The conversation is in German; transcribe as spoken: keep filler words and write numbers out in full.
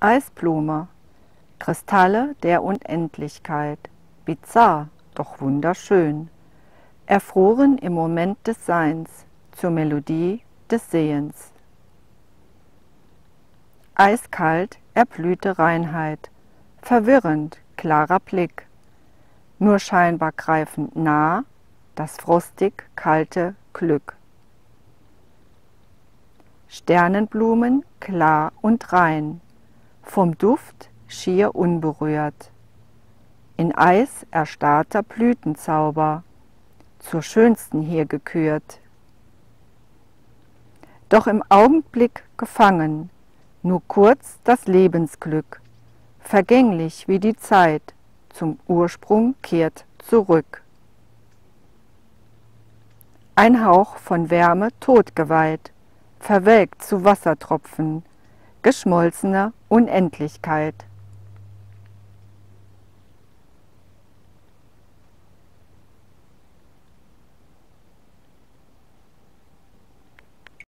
Eisblume, Kristalle der Unendlichkeit, bizarr, doch wunderschön, erfroren im Moment des Seins, zur Melodie des Sehens. Eiskalt, erblühte Reinheit, verwirrend, klarer Blick, nur scheinbar greifend nah, das frostig kalte Glück. Sternenblumen, klar und rein, vom Duft schier unberührt, in Eis erstarrter Blütenzauber, zur schönsten hier gekürt. Doch im Augenblick gefangen, nur kurz das Lebensglück, vergänglich wie die Zeit, zum Ursprung kehrt zurück. Ein Hauch von Wärme totgeweiht, verwelkt zu Wassertropfen, geschmolzene Unendlichkeit.